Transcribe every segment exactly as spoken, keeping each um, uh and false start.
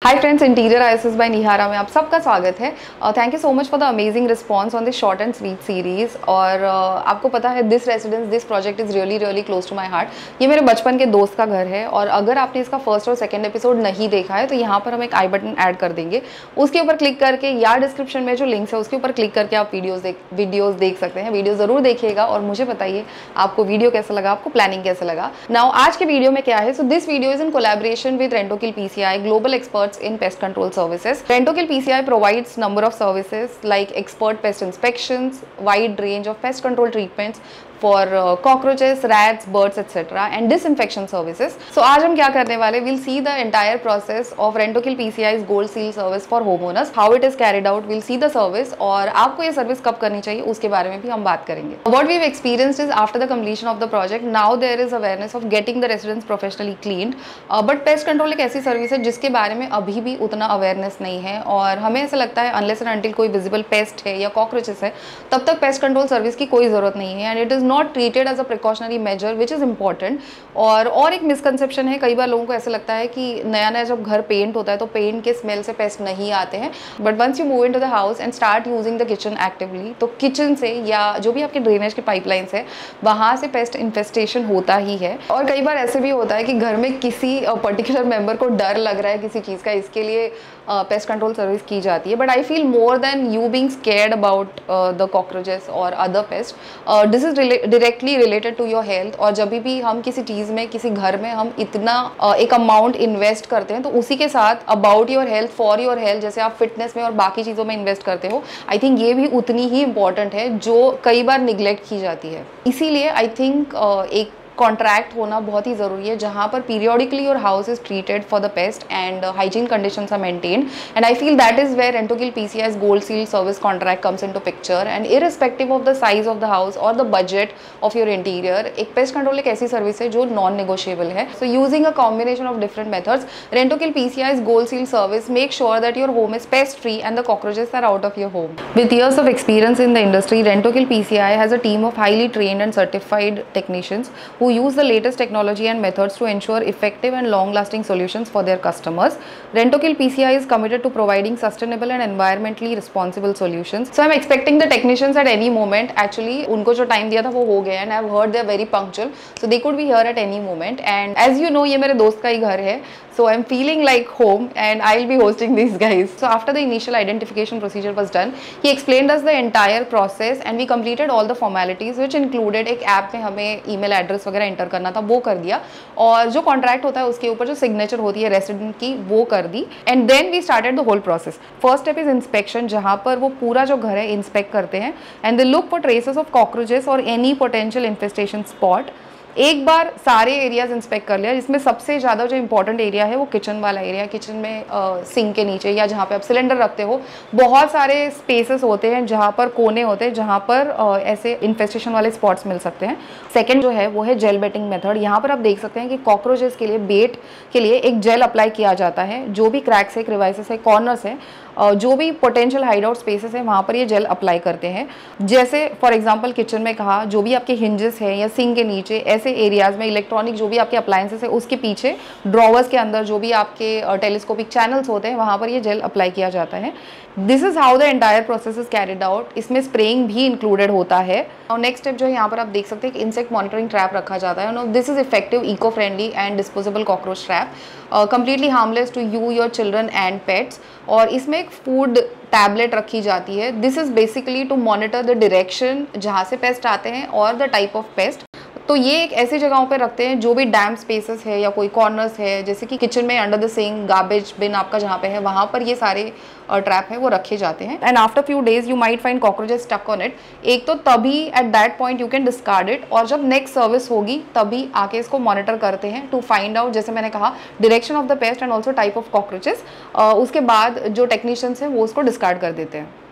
Hi friends, interiors by Niharaa में आप सबका स्वागत है। Thank you so much for the amazing response on this short and sweet series. और uh, आपको पता है this residence this project is really really close to my heart. ये मेरे बचपन के दोस्त का घर है और अगर आपने इसका फर्स्ट और सेकंड एपिसोड नहीं देखा है तो यहाँ पर हम एक आई बटन ऐड कर देंगे, उसके ऊपर क्लिक करके या डिस्क्रिप्शन में जो लिंक्स है उसके ऊपर क्लिक करके आप वीडियोज़ देख वीडियोज़ देख सकते हैं। वीडियो ज़रूर देखिएगा और मुझे बताइए आपको वीडियो कैसा लगा, आपको प्लानिंग कैसा लगा। नाउ आज के वीडियो में क्या है, so this video is in collaboration with Rentokil PCI, global experts in pest control services. Rentokill P C I provides number of services like expert pest inspections, wide range of pest control treatments for uh, cockroaches, rats, birds, et cetera and disinfection services. So आज हम क्या करने वाले, we'll see the entire process of Rentokill P C I's Gold Seal service for homeowners, how it is carried out. We'll see the service और आपको ये service कब करनी चाहिए उसके बारे में भी हम बात करेंगे. What we've experienced is after the completion of the project, now there is awareness of getting the residents professionally cleaned. Uh, but pest control एक ऐसी सर्विस है जिसके बारे में अभी भी उतना अवेयरनेस नहीं है और हमें ऐसा लगता है अनलेस एंड अनटिल कोई विजिबल पेस्ट है या कॉकरोचेस है तब तक पेस्ट कंट्रोल सर्विस की कोई ज़रूरत नहीं है and it is not treated as a precautionary measure which is important. और और एक मिसकंसेप्शन है, कई बार लोगों को ऐसा लगता है कि नया नया जब घर पेंट होता है तो पेंट के स्मेल से पेस्ट नहीं आते हैं, but once you move in to the house and start using the kitchen actively तो किचन से या जो भी आपके ड्रेनेज के पाइपलाइंस है वहाँ से पेस्ट इन्फेस्टेशन होता ही है। और कई बार ऐसे भी होता है कि घर में किसी पर्टिकुलर मेंबर को डर लग रहा है किसी चीज़ का, इसके लिए पेस्ट कंट्रोल सर्विस की जाती है। But I feel more than you being scared about the cockroaches और other pest, this is directly related to your health. और जब भी हम किसी चीज़ में किसी घर में हम इतना uh, एक अमाउंट इन्वेस्ट करते हैं तो उसी के साथ about your health, for your health, जैसे आप फिटनेस में और बाकी चीज़ों में इन्वेस्ट करते हो, आई थिंक ये भी उतनी ही इंपॉर्टेंट है जो कई बार निगलेक्ट की जाती है। इसीलिए आई थिंक uh, एक कॉन्ट्रैक्ट होना बहुत ही ज़रूरी है जहाँ पर periodically your house is treated for the pest and hygiene conditions are maintained and I feel that is where Rentokil PCI's gold seal service contract comes into picture. And irrespective of the size of the house और the budget of your interior, एक pest control एक ऐसी service है जो non negotiable है। So using a combination of different methods, Rentokil PCI's gold seal service make sure that your home is pest free and the cockroaches are out of your home. With years of experience in the industry, Rentokill P C I has a team of highly trained and certified technicians who use the latest technology and methods to ensure effective and long-lasting solutions for their customers. Rentokill P C I is committed to providing sustainable and environmentally responsible solutions. So I'm expecting the technicians at any moment. Actually, उनको जो time दिया था वो हो गया and I've heard they're very punctual, so they could be here at any moment. And as you know, ये मेरे दोस्त का ही घर है, so I'm feeling like home and I'll be hosting these guys. So after the initial identification procedure was done, he explained us the entire process and we completed all the formalities, which included एक app में हमें email address वगैरह enter करना था, वो कर दिया और जो कॉन्ट्रैक्ट होता है उसके ऊपर जो सिग्नेचर होती है रेसिडेंट की वो कर दी and then we started the whole process. First step is inspection, जहाँ पर वो पूरा जो घर है इंस्पेक्ट करते हैं and they look for traces of cockroaches और एनी पोटेंशियल इन्फेस्टेशन स्पॉट। एक बार सारे एरियाज इंस्पेक्ट कर लिया, जिसमें सबसे ज़्यादा जो इंपॉर्टेंट एरिया है वो किचन वाला एरिया। किचन में सिंक के नीचे या जहाँ पे आप सिलेंडर रखते हो बहुत सारे स्पेसेस होते हैं जहाँ पर कोने होते हैं जहाँ पर uh, ऐसे इन्फेस्टेशन वाले स्पॉट्स मिल सकते हैं। सेकेंड जो है वो है जेल बेटिंग मेथड। यहाँ पर आप देख सकते हैं कि कॉकरोचेस के लिए बेट के लिए एक जेल अप्लाई किया जाता है। जो भी क्रैक्स है, क्रिवाइसेस है, कॉर्नर्स है, जो भी पोटेंशियल हाइड आउट स्पेसेस है वहाँ पर ये जेल अप्लाई करते हैं। जैसे फॉर एग्जांपल किचन में कहा, जो भी आपके हिंजेस है या सिंक के नीचे ऐसे एरियाज में, इलेक्ट्रॉनिक जो भी आपके अप्लायंसेस है उसके पीछे ड्रॉवर्स के अंदर जो भी आपके टेलीस्कोपिक चैनल्स होते हैं वहाँ पर ये जेल अप्लाई किया जाता है। This is how the entire process is carried out. इसमें स्प्रेइंग भी इंक्लूडेड होता है। और नेक्स्ट स्टेप जो है यहाँ पर आप देख सकते हैं कि इंसेक्ट मॉनिटरिंग ट्रैप रखा जाता है। This is effective, eco friendly and disposable cockroach trap, completely harmless to you, your children and pets. और इसमें एक फूड टैबलेट रखी जाती है। This is basically to monitor the direction जहाँ से पेस्ट आते हैं और द टाइप ऑफ पेस्ट। तो ये एक ऐसी जगहों पे रखते हैं जो भी डैम स्पेसेस है या कोई कॉर्नर्स है, जैसे कि किचन में under the sink, garbage bin आपका जहाँ पे है वहाँ पर ये सारे ट्रैप है वो रखे जाते हैं। And after few days you might find cockroaches stuck on it. एक तो तभी at that point you can discard it, और जब नेक्स्ट सर्विस होगी तभी आके इसको मॉनिटर करते हैं टू फाइंड आउट, जैसे मैंने कहा, direction of the pest and also type of cockroaches. उसके बाद जो टेक्नीशियंस हैं वो उसको डिस्कार्ड कर देते हैं।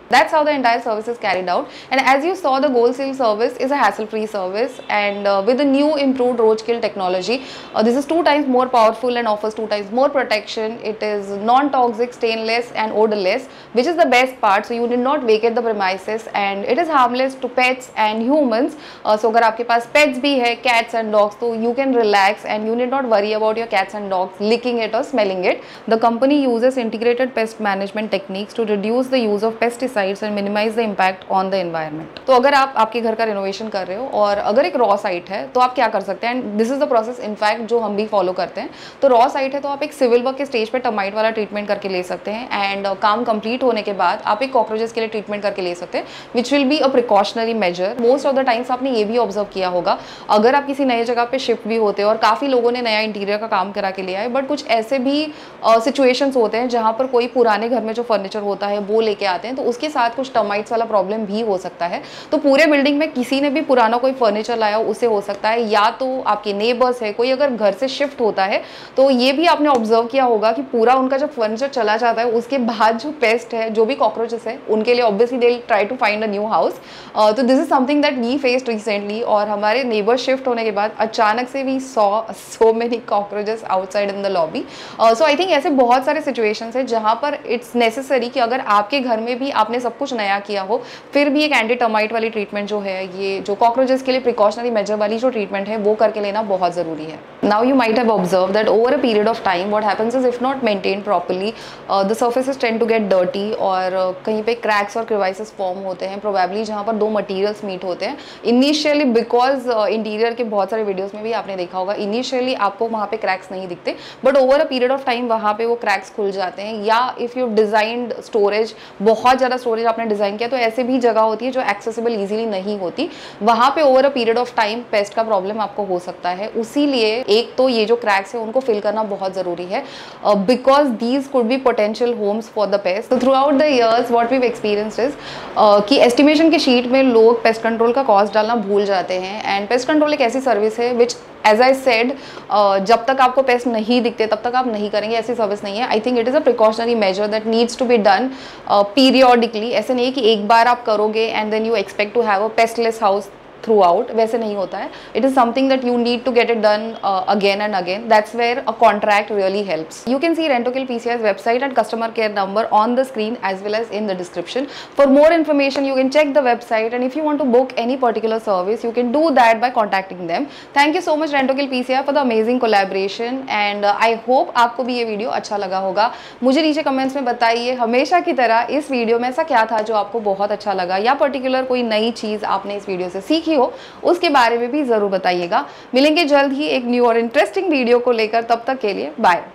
That's how the entire service is carried out. And as you saw, the Gold Seal service is a hassle-free service, and uh, with the new improved Roachkill technology, uh, this is two times more powerful and offers two times more protection. It is non-toxic, stainless and odorless, which is the best part. So you need not vacate the premises, and it is harmless to pets and humans. Uh, so अगर आपके पास pets भी है, cats and dogs, तो you can relax and you need not worry about your cats and dogs licking it or smelling it. The company uses integrated pest management techniques to reduce the use of pesticides and minimize the impact on the environment. तो अगर आप आपके घर का renovation कर रहे हो और अगर एक रॉ साइट है तो आप क्या कर सकते हैं, and this is the process in fact जो हम भी फॉलो करते हैं. तो रॉ साइट है तो आप एक सिविल वर्क के स्टेज पे टर्माइट वाला ट्रीटमेंट करके ले सकते हैं, एंड uh, काम कंप्लीट होने के बाद आप एक कॉकरोचेस के लिए ट्रीटमेंट करके ले सकते हैं, which will be a precautionary measure. Most of the times आपने ये भी ऑब्जर्व किया होगा, अगर आप किसी नए जगह पे शिफ्ट भी होते हैं और काफ़ी लोगों ने नया इंटीरियर का काम करा के लिया है, बट कुछ ऐसे भी सिचुएशंस uh, होते हैं जहाँ पर कोई पुराने घर में जो फर्नीचर होता है वो लेके आते हैं, तो उसके साथ कुछ टर्माइट्स वाला प्रॉब्लम भी हो सकता है. तो पूरे बिल्डिंग में किसी ने भी पुराना कोई फर्नीचर लाया उसे हो सकता है, या तो आपके नेबर्स है, कोई अगर घर से शिफ्ट होता है तो ये भी आपने ऑब्जर्व किया होगा कि पूरा उनका जब फर्नीचर चला जाता है उसके बाद जो पेस्ट है, जो भी कॉकरोचेस है, उनके लिए obviously they will try to find a new house. तो this is something that we faced recently, और हमारे नेबर शिफ्ट होने के बाद अचानक से we saw so many cockroaches outside in the lobby. So I think ऐसे बहुत सारे सिचुएशंस है जहाँ पर इट्स नेसेसरी कि अगर आपके घर में भी आपने सब कुछ नया किया हो, फिर भी एक एंटी टर्माइट वाली ट्रीटमेंट जो है, ये जो कॉकरोचेस के लिए प्रिकॉशनरी मेजर वाली जो ट्रीटमेंट है वो करके लेना बहुत जरूरी है. Now you might have observe that over a period of time what happens is if not maintain properly the surfaces tend to get dirty, और uh, कहीं पे क्रैक्स और क्रिवाइसेस फॉर्म होते हैं, प्रोबेबली जहाँ पर दो मटीरियल्स मीट होते हैं. इनिशियली बिकॉज इंटीरियर के बहुत सारे वीडियोस में भी आपने देखा होगा, इनिशियली आपको वहाँ पे क्रैक्स नहीं दिखते, but over a period of time वहाँ पे वो क्रैक्स खुल जाते हैं. या इफ़ यू डिजाइंड स्टोरेज, बहुत ज़्यादा स्टोरेज आपने डिजाइन किया, तो ऐसे भी जगह होती है जो एक्सेसिबल इजीली नहीं होती, वहाँ पे over a period of time pest का प्रॉब्लम आपको हो सकता है. उसीलिए एक तो ये जो क्रैक्स है उनको फिल करना बहुत ज़रूरी है, because these could be potential homes for the pest. तो throughout the years what we experienced is कि एस्टिमेशन के शीट में लोग पेस्ट कंट्रोल का कॉस्ट डालना भूल जाते हैं. एंड पेस्ट कंट्रोल एक ऐसी सर्विस है विच एज आई सेड, जब तक आपको पेस्ट नहीं दिखते तब तक आप नहीं करेंगे, ऐसी सर्विस नहीं है. I think it is a precautionary measure that needs to be done periodically. ऐसे नहीं है कि एक बार आप करोगे and then you expect to have a pestless house throughout, वैसे नहीं होता है. It is something that you need to get it done again and again. That's where a contract really helps. You can see Rentokil PCI's website and customer care number on the screen as well as in the description. For more information you can check the website, and if you want to book any particular service you can do that by contacting them. Thank you so much Rentokil P C I for the amazing collaboration, and uh, I hope आपको भी ये video अच्छा लगा होगा. मुझे नीचे comments में बताइए हमेशा की तरह इस वीडियो में ऐसा क्या था जो आपको बहुत अच्छा लगा, या पर्टिकुलर कोई नई चीज़ आपने इस वीडियो से सीखी हो, उसके बारे में भी जरूर बताइएगा. मिलेंगे जल्द ही एक न्यू और इंटरेस्टिंग वीडियो को लेकर, तब तक के लिए बाय.